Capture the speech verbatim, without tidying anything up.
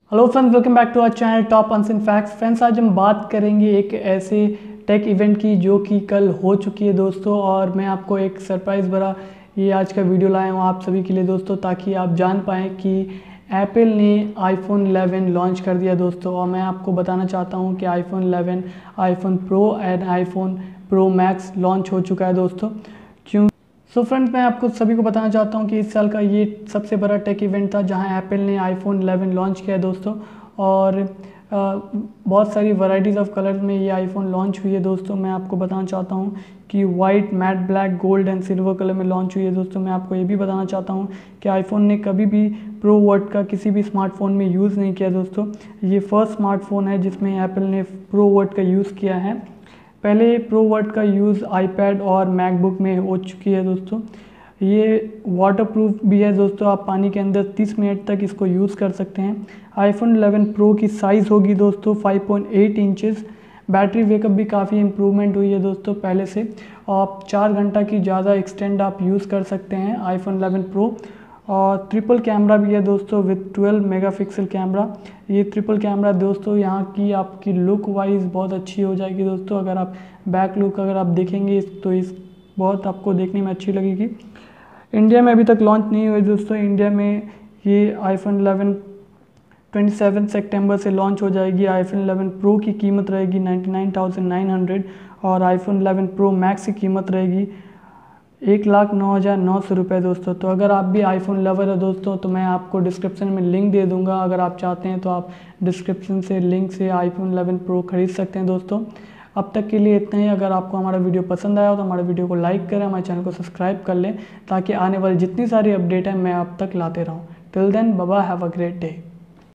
Hello friends, welcome back to our channel top unseen facts. Friends, आज हम बात करेंगे एक ऐसे टेक इवेंट की जो कि कल हो चुकी है दोस्तों, और मैं आपको एक सरप्राइज़ भरा ये आज का वीडियो लाया हूँ आप सभी के लिए दोस्तों, ताकि आप जान पाएँ कि एप्पल ने आईफोन इलेवन लॉन्च कर दिया दोस्तों। और मैं आपको बताना चाहता हूँ कि iPhone eleven, iPhone pro and iPhone pro max launch हो चुका है दोस्तों। क्यों सो फ्रेंड्स, मैं आपको सभी को बताना चाहता हूँ कि इस साल का ये सबसे बड़ा टेक इवेंट था जहां एप्पल ने आईफोन इलेवन लॉन्च किया दोस्तों। और आ, बहुत सारी वैरायटीज़ ऑफ कलर में ये आईफोन लॉन्च हुई है दोस्तों। मैं आपको बताना चाहता हूँ कि white, matte black, gold and silver colour में लॉन्च हुई है दोस्तों। मैं आपको ये भी बताना चाहता हूँ कि आईफोन ने कभी भी प्रो वर्ड का किसी भी स्मार्टफोन में यूज़ नहीं किया दोस्तों। ये फर्स्ट स्मार्टफोन है जिसमें एप्पल ने प्रो वर्ड का यूज़ किया है। पहले प्रो वर्ड का यूज़ आईपैड और मैकबुक में हो चुकी है दोस्तों। ये वाटरप्रूफ भी है दोस्तों, आप पानी के अंदर तीस मिनट तक इसको यूज़ कर सकते हैं। आईफोन इलेवन प्रो की साइज़ होगी दोस्तों five point eight inches. Battery backup भी काफ़ी इम्प्रूवमेंट हुई है दोस्तों पहले से। आप चार घंटा की ज़्यादा एक्सटेंड आप यूज़ कर सकते हैं आईफोन इलेवन प्रो। और ट्रिपल कैमरा भी है दोस्तों विथ ट्वेल्व मेगापिक्सल कैमरा। ये ट्रिपल कैमरा दोस्तों यहाँ की आपकी लुक वाइज बहुत अच्छी हो जाएगी दोस्तों। अगर आप बैक लुक अगर आप देखेंगे तो इस बहुत आपको देखने में अच्छी लगेगी। इंडिया में अभी तक लॉन्च नहीं हुई दोस्तों। इंडिया में ये आईफोन इलेवन सत्ताईस सितंबर से लॉन्च हो जाएगी। आईफोन इलेवन प्रो की कीमत रहेगी ninety nine thousand nine hundred और आईफोन इलेवन प्रो मैक्स की कीमत रहेगी एक लाख नौ हज़ार नौ सौ रुपये दोस्तों। तो अगर आप भी आईफोन लवर है दोस्तों तो मैं आपको डिस्क्रिप्शन में लिंक दे दूंगा। अगर आप चाहते हैं तो आप डिस्क्रिप्शन से लिंक से आईफोन इलेवन प्रो खरीद सकते हैं दोस्तों। अब तक के लिए इतना ही। अगर आपको हमारा वीडियो पसंद आया हो तो हमारे वीडियो को लाइक करें, हमारे चैनल को सब्सक्राइब कर लें, ताकि आने वाली जितनी सारी अपडेट है मैं आप तक लाते रहूँ। Till then, bye bye, have a great day.